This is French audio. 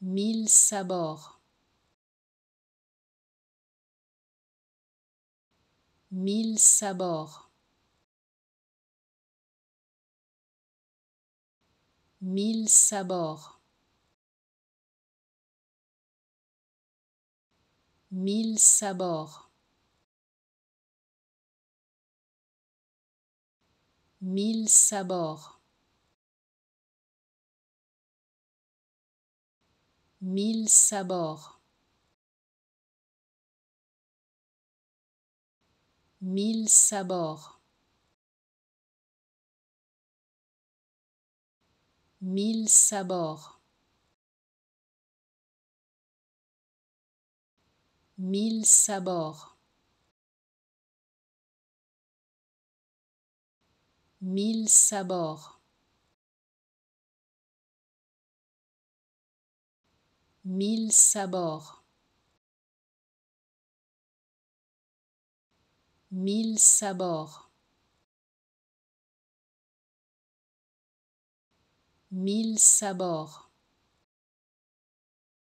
1000 sabords, 1000 sabords, 1000 sabords, 1000 sabords, 1000 sabords, 1000 sabords, 1000 sabords, 1000 sabords, 1000 sabords, 1000 sabords, 1000 sabords, 1000 sabords, 1000 sabords,